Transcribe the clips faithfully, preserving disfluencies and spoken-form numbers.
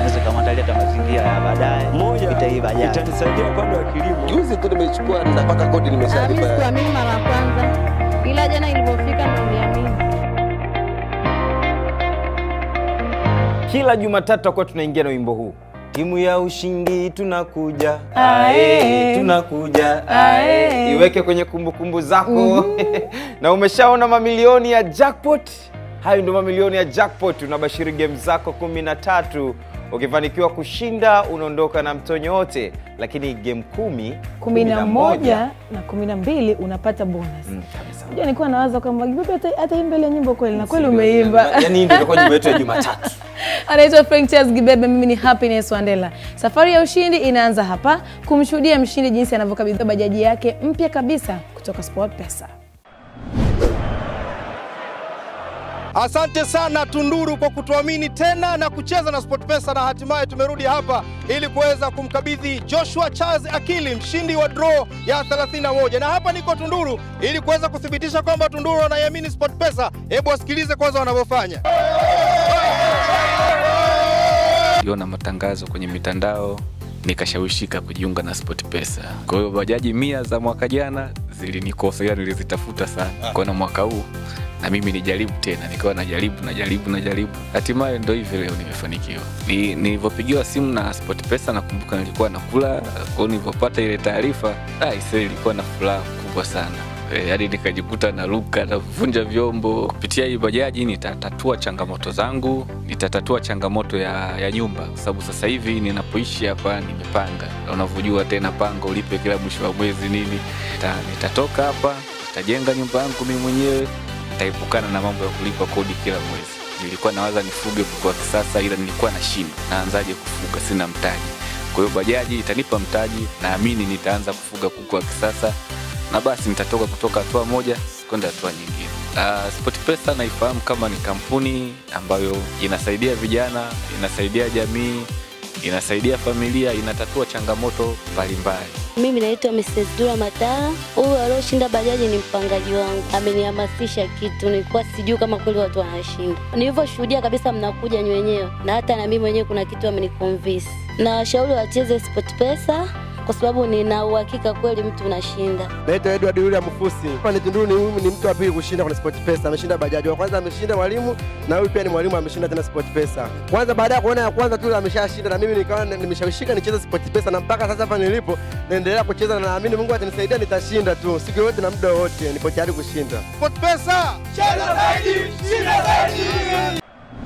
naweza kumwandalia hata mazingira ya baadaye. Moja itanisaidia upande wa kilimo. Juzi tu nimechukua napaka kodi nimeshalipa. Mimi kwa mimi mara ya kwanza. Ila jana ilipofika niliamini. Kila Jumatatu tutakuwa tunaingia na wimbo huu. Timu ya ushindi tunakuja, ae, tunakuja, ae. Iweke kwenye kumbukumbu kumbu zako. Mm -hmm. Na umeshaona mamilioni ya jackpot? Hayo ndio mamilioni ya jackpot. Unabashiri game zako kumi na tatu. Ukifanikiwa kushinda unaondoka na mtonyo wote, lakini game kumi, kumi na moja na kumi na mbili unapata bonus. Mm, kabisa. Unajua nilikuwa nawaza kama Gibebe hata hata imbele nyimbo kweli na kweli umeimba. Yaani ndio kwa nyimbo yetu ya Jumatatu. Anaitwa Frank Charles Gibebe, mimi ni Happiness Wandela. Safari ya ushindi inaanza hapa, kumshuhudia mshindi jinsi anavyokabidhiwa bajaji yake mpya kabisa kutoka Sportpesa. Asante sana Tunduru kwa kutuamini tena na kucheza na Sportpesa, na hatimaye tumerudi hapa ili kuweza kumkabidhi Joshua Charles Akili mshindi wa draw ya thelathini na moja. Na hapa niko Tunduru ili kuweza kuthibitisha kwamba Tunduru wanaiamini Sportpesa. Hebu wasikilize kwanza wanavyofanya. Niliona matangazo kwenye mitandao nikashawishika kujiunga na Sportpesa. Kwa hiyo bajaji mia za mwaka jana zilinikosa, yani nilizitafuta sana. Kwa na mwaka huu na mimi nijaribu tena, nikawa najaribu najaribu najaribu. Hatimaye ndio hivi leo nimefanikiwa. Ni nilipopigiwa simu na Sportpesa nakumbuka nilikuwa nakula, kwa nilipopata ile taarifa, ah isee ilikuwa na furaha kubwa sana. E, hadi nikajikuta na luka na kuvunja vyombo. Kupitia hii bajaji nitatatua changamoto zangu, nitatatua changamoto ya, ya nyumba, kwa sababu sasa hivi ninapoishi hapa nimepanga. Unavyojua tena pango ulipe kila mwisho wa mwezi nini. Nita, nitatoka hapa, nitajenga nyumba yangu mimi mwenyewe, nitaepukana na mambo ya kulipa kodi kila mwezi. Nilikuwa nawaza nifuge kuku wa kisasa, ila nilikuwa na shida. Naanzaje kufuga, sina mtaji. Kwa hiyo bajaji itanipa mtaji, naamini nitaanza kufuga kuku wa kisasa. Na basi nitatoka kutoka hatua moja kwenda hatua nyingine. Uh, Sportpesa naifahamu kama ni kampuni ambayo inasaidia vijana, inasaidia jamii, inasaidia familia, inatatua changamoto mbalimbali. Mimi naitwa Missus Dura Matara. Huyu aliyoshinda bajaji ni mpangaji wangu. Amenihamasisha kitu, nilikuwa sijui kama kweli watu wanashinda. Nilivyoshuhudia kabisa mnakuja wenyewe, na hata na mimi mwenyewe kuna kitu ameniconvince. Na washauri wacheze Sportpesa kwa sababu nina uhakika kweli mtu unashinda. Naitwa Edward yule Mfusi. Kwa Tunduru ni, ni mtu wa pili kushinda kwenye Sportpesa. Ameshinda bajaji. Wa kwanza ameshinda mwalimu, na huyu pia ni mwalimu ameshinda tena Sportpesa. Kwanza baada ya kuona ya kwanza tu ameshashinda, na mimi nikawa nimeshawishika nicheze Sportpesa, na mpaka sasa hapa nilipo naendelea kucheza, na naamini Mungu atanisaidia nitashinda tu. Siku yote na muda wote nipo tayari kushinda. Sportpesa, cheza zaidi, shinda zaidi.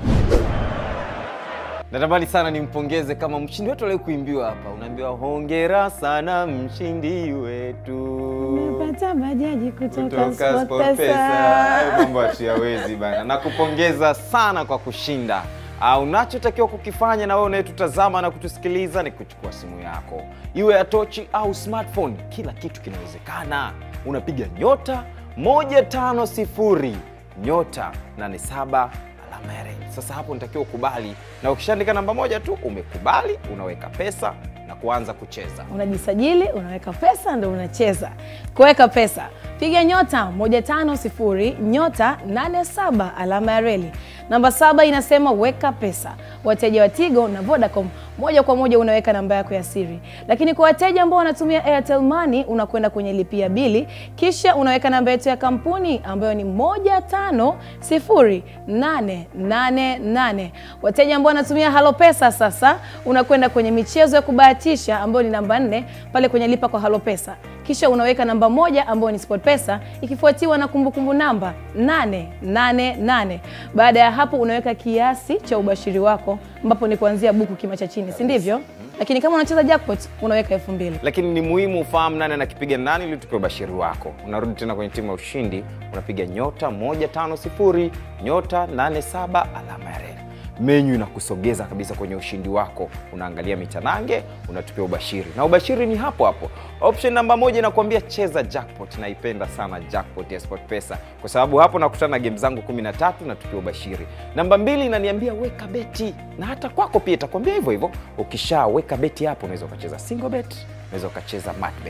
Natamani sana nimpongeze kama mshindi wetu leo kuimbiwa hapa. Unaambiwa hongera sana mshindi wetu. Umepata bajaji kutoka, kutoka Sportpesa. Mambo asiyawezi bana. Nakupongeza sana kwa kushinda. Uh, unachotakiwa kukifanya na wewe unayetutazama na kutusikiliza ni kuchukua simu yako. Iwe ya tochi au smartphone, kila kitu kinawezekana. Unapiga nyota moja tano sifuri nyota nane saba alama ya reli. Sasa hapo unatakiwa ukubali, na ukishaandika namba moja tu umekubali, unaweka pesa na kuanza kucheza. Unajisajili, unaweka pesa ndio unacheza. Kuweka pesa, piga nyota moja tano sifuri nyota nane saba alama ya reli. Namba saba inasema weka pesa. Wateja wa Tigo na Vodacom moja kwa moja unaweka namba yako ya siri. Lakini kwa wateja ambao wanatumia Airtel Money unakwenda kwenye lipia bili, kisha unaweka namba yetu ya kampuni ambayo ni moja tano sifuri nane nane nane. Wateja ambao wanatumia Halo Pesa sasa unakwenda kwenye michezo ya kubahatisha ambayo ni namba nne pale kwenye lipa kwa Halo Pesa. Kisha unaweka namba moja ambayo ni Sportpesa ikifuatiwa na kumbukumbu namba nane nane nane. Baada ya hapo unaweka kiasi cha ubashiri wako ambapo ni kuanzia buku kima cha chini, si ndivyo? Lakini kama unacheza jackpot unaweka elfu mbili. Lakini ni muhimu ufahamu nani anakipiga nani ili tupe ubashiri wako. Unarudi tena kwenye timu ya ushindi, unapiga nyota moja tano sifuri nyota nane saba alama ya reli. Menu inakusogeza kabisa kwenye ushindi wako. Unaangalia mitanange, unatupia ubashiri. Na ubashiri ni hapo hapo. Option namba moja inakuambia cheza jackpot. Naipenda sana jackpot ya Sportpesa, kwa sababu hapo nakutana na game zangu kumi na tatu na tupia ubashiri. Namba mbili inaniambia weka beti. Na hata kwako pia itakwambia hivyo hivyo. Ukishaweka beti hapo unaweza ukacheza single bet, unaweza ukacheza mat bet.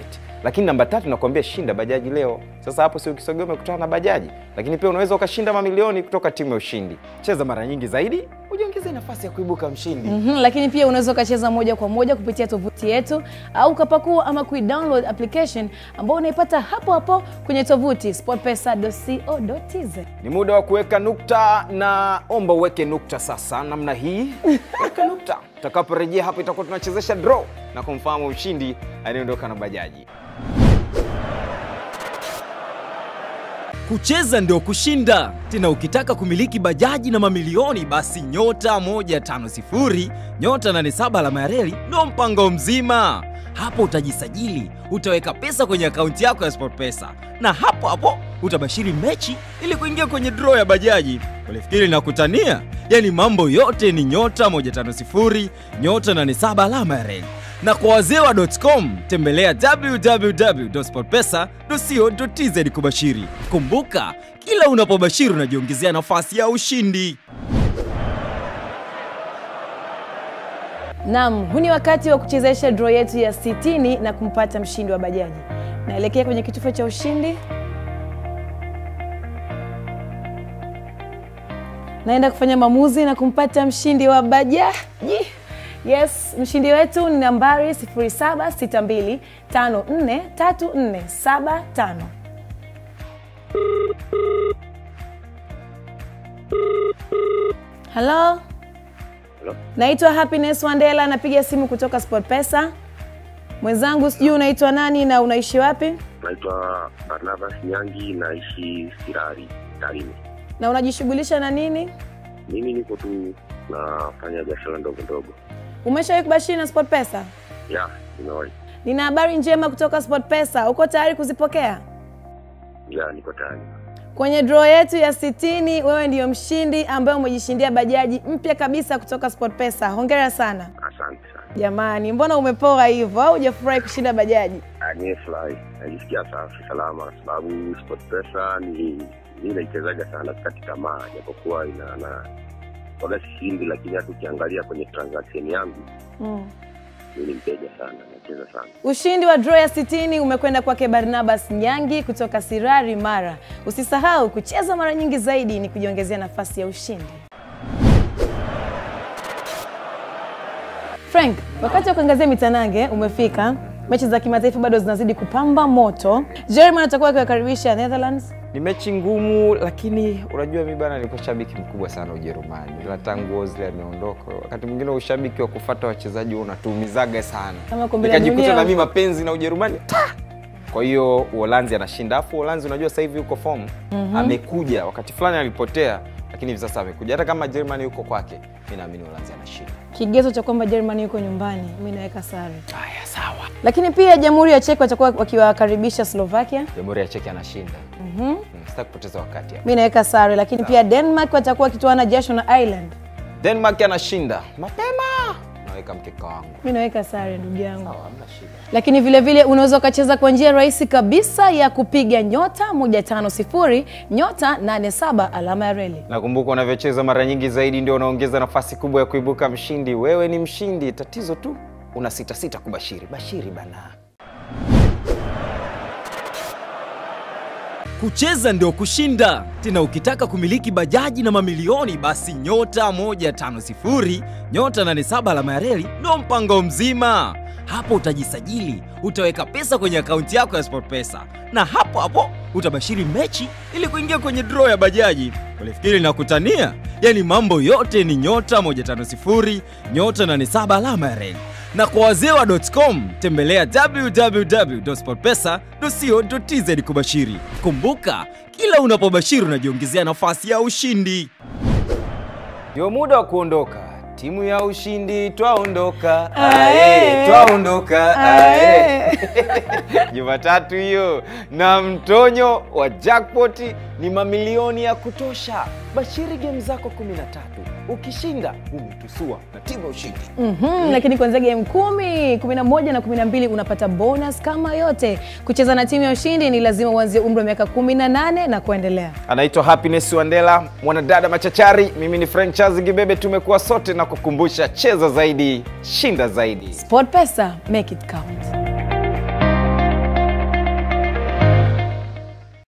Lakini namba tatu nakwambia shinda bajaji leo. Sasa hapo si ukisogea umekutana na bajaji, lakini pia unaweza ukashinda mamilioni kutoka timu ya ushindi. Cheza mara nyingi zaidi, ujiongeze nafasi ya kuibuka mshindi. Mhm, lakini pia unaweza ukacheza moja kwa moja kupitia tovuti yetu au ukapakua ama kuidownload application ambayo unaipata hapo hapo kwenye tovuti sportpesa dot co dot t z. Ni muda wa kuweka nukta, na omba uweke nukta sasa namna hii. Weka nukta. Tutakaporejea hapo itakuwa tunachezesha draw na kumfahamu mshindi anayeondoka na bajaji. Kucheza ndio kushinda. Tena ukitaka kumiliki bajaji na mamilioni, basi nyota moja tano sifuri nyota nane saba alama ya reli ndio mpango mzima. Hapo utajisajili, utaweka pesa kwenye akaunti yako ya Sportpesa, na hapo hapo utabashiri mechi ili kuingia kwenye draw ya bajaji. Ulifikiri nakutania? Yaani mambo yote ni nyota moja tano sifuri nyota nane saba alama ya reli. Na kwa wazewa dot com tembelea w w w dot sportpesa dot co dot t z kubashiri. Kumbuka, kila unapobashiri unajiongezea nafasi ya ushindi. Naam, huu ni wakati wa kuchezesha draw yetu ya sitini na kumpata mshindi wa bajaji. Naelekea kwenye kitufe cha ushindi. Naenda kufanya maamuzi na kumpata mshindi wa bajaji. Yes, mshindi wetu ni nambari sifuri saba sita mbili tano nne tatu nne saba tano. Hello? Hello? Naitwa Happiness Wandela, napiga simu kutoka Sportpesa. Mwenzangu sijui unaitwa nani na unaishi wapi? Naitwa Barnabas Nyangi, naishi Sirari, Tarime. Na unajishughulisha na nini? Mimi niko tu nafanya biashara ndogo ndogo. Umeshawahi kubashiri na Sportpesa? Ya, nimewahi. Nina habari njema kutoka Sportpesa. Uko tayari kuzipokea? Ya, niko tayari. Kwenye draw yetu ya sitini, wewe ndiyo mshindi ambaye umejishindia bajaji mpya kabisa kutoka Sportpesa. Hongera sana. Asante sana. Jamani, mbona umepoa hivyo? Au hujafurahi kushinda bajaji? Nimefurahi. Najisikia safi salama sababu Sportpesa ni mimi naichezaga sana katika tamaa, japokuwa ina na kwa shindi, lakini hata ukiangalia kwenye transaction yangu mm. mimi mteja sana, nacheza sana. Ushindi wa draw ya sitini umekwenda kwake Barnabas Nyangi kutoka Sirari, Mara. Usisahau kucheza mara nyingi zaidi ni kujiongezea nafasi ya ushindi. Frank, wakati wa kuangazia mitanange umefika. Mechi za kimataifa bado zinazidi kupamba moto. Germany atakuwa akiwakaribisha Netherlands. Ni mechi ngumu, lakini unajua mimi bana nilikuwa shabiki mkubwa sana Ujerumani. Ila tangu Ozil ameondoka, wakati mwingine ushabiki wa kufuata wachezaji unatuumizaga sana. Nikajikuta na mimi mapenzi na Ujerumani. Kwa hiyo Uholanzi anashinda. Afu Uholanzi unajua sasa hivi yuko form. Mm -hmm. Amekuja, wakati fulani alipotea, lakini hivi sasa amekuja. Hata kama Germany yuko kwake, mimi naamini Uholanzi anashinda. Kigezo cha kwamba Germany yuko nyumbani, mimi naweka sare. Haya, sawa. Lakini pia Jamhuri ya Czech watakuwa wakiwakaribisha Slovakia. Jamhuri ya Czech anashinda. Mhm. Mm, sitaki kupoteza wakati hapa. Mimi naweka sare, lakini sawa. Pia Denmark watakuwa kitoana jasho na Ireland. Denmark anashinda. Mapema. Naweka mkeka wangu. Mimi naweka sare ndugu yangu. Sawa, hamna shida. Lakini vile vile unaweza ukacheza kwa njia rahisi kabisa ya kupiga nyota moja tano sifuri nyota nane saba alama ya reli. Nakumbuka unavyocheza mara nyingi zaidi ndio unaongeza nafasi kubwa ya kuibuka mshindi. Wewe ni mshindi, tatizo tu una sita sita kubashiri. Bashiri bana. Kucheza ndio kushinda. Tena ukitaka kumiliki bajaji na mamilioni, basi nyota moja tano sifuri nyota nane saba alama ya reli ndio mpango mzima. Hapo utajisajili, utaweka pesa kwenye akaunti yako ya Sportpesa, na hapo hapo utabashiri mechi ili kuingia kwenye draw ya bajaji. Ulifikiri nakutania? Yaani mambo yote ni nyota moja tano sifuri nyota nane saba alama ya reli. Na kwa wazewa dot com tembelea w w w dot sportpesa dot co dot t z kubashiri. Kumbuka, kila unapobashiri unajiongezea nafasi ya ushindi. Ndio muda wa kuondoka. Timu ya ushindi twaondoka. Ae, twaondoka. Ae. Jumatatu hiyo na mtonyo wa jackpot ni mamilioni ya kutosha. Bashiri game zako kumi na tatu. Ukishinda umetusua na timu ya ushindi. Mhm, mm lakini kwanza game kumi, kumi na moja na kumi na mbili unapata bonus kama yote. Kucheza na timu ya ushindi ni lazima uanze umri wa miaka kumi na nane na kuendelea. Anaitwa Happiness Wandela, mwanadada machachari. Mimi ni Franchise Gibebe, tumekuwa sote na kukumbusha cheza zaidi, shinda zaidi. Sportpesa, make it count.